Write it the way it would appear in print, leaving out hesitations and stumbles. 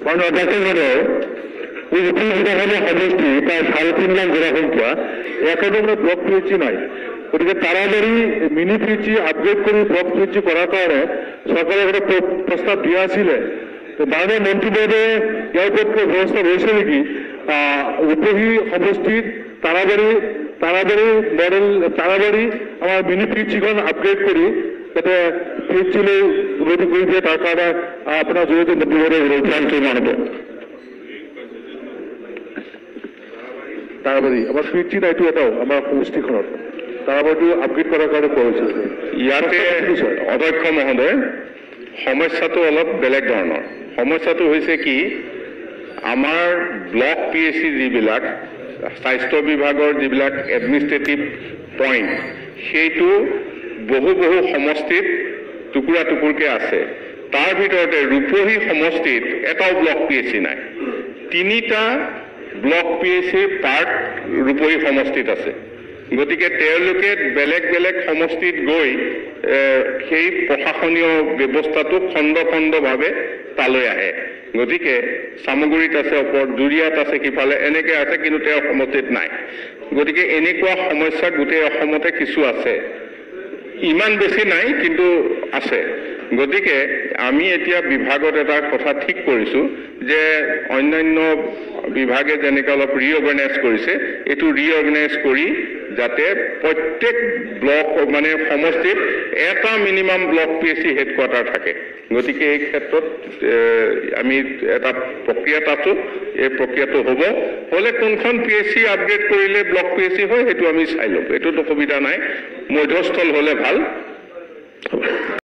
কারণ দেখেন হলো ওই বিধানসভা সমষ্টি প্রায় 3.5 লাখ জনসংখ্যা এখনো ব্লক পিএইচি নাই। গতিকে তাড়াতাড়ি মিনি পিএইচি আপগ্রেড করে ব্লক পিএইচি করার কারণে সরকারের একটা প্রস্তাব দিয়া আছিলে। তো মাননীয় মন্ত্রীমহোদয়ে ইয়াৰ ওপৰত ব্যৱস্থা লৈছে নেকি উপহি সমষ্টিত তাড়াতাড়ি মডেল তাড়াতাড়ি আমার মিনি পিএইচিখন আপগ্রেড কৰি যাতে পিএইচিলৈ উন্নতি কৰি দিয়ে তাৰ কাৰণে আপোনাৰ জৰিয়তে মন্ত্ৰীমহোদয়ে প্লানটো মানব। তাড়াতাড়ি আমার পিএইচি নাইটো এটাও আমার সমষ্টিখনত তাড়াতাড়ি আপগ্রেড কৰাৰ কাৰণে কোৱা হৈছে। ইয়াতে অধ্যক্ষ মহোদয় সমস্যাটো অলপ বেলেগ ধৰণৰ। সমস্যাটো হৈছে কি আমাৰ ব্লক পিএইচি যিবিলাক স্বাস্থ্য বিভাগৰ যিবিলাক এডমিনিষ্ট্ৰেটিভ পইণ্ট সেইটো বহু সমষ্টিত টুকুৰা টুকুৰকৈ আছে। তাৰ ভিতৰতে ৰূপহী সমষ্টিত এটাও ব্লক পিএইচি নাই। 3টা ব্লক পিএইচি পাৰ্ট ৰূপহী সমষ্টিত আছে। গতিকে তেওঁলোকে বেলেগ বেলেগ সমষ্টিত গৈ সেই প্ৰশাসনীয় ব্যৱস্থাটো খণ্ডভাৱে তালৈ আহে। গতিকে চামগুৰিত আছে, ওপৰত জুৰিয়াত আছে, সিফালে এনেকৈ আছে, কিন্তু তেওঁৰ সমষ্টিত নাই। গতিকে এনেকুৱা সমস্যা গোটেই অসমতে কিছু আছে, ইমান বেছি নাই কিন্তু আছে। গতিকে আমি এতিয়া বিভাগত এটা কথা ঠিক কৰিছোঁ যে অন্যান্য বিভাগে যেনেকৈ অলপ ৰিঅৰ্গেনাইজ কৰিছে এইটো ৰিঅৰ্গেনাইজ কৰি যাতে প্ৰত্যেক ব্লক মানে সমষ্টিত এটা মিনিমাম ব্লক পিএইচি হেডকোৱাৰ্টাৰ থাকে। গতিকে এই ক্ষেত্ৰত আমি এটা প্ৰক্ৰিয়াত আছোঁ। এই প্ৰক্ৰিয়াটো হ'লে কোনখন পিএইচি আপগ্ৰেড কৰিলে ব্লক পিএইচি হয় সেইটো আমি চাই ল'ম। এইটোত অসুবিধা নাই, মধ্যস্থল হ'লে ভাল।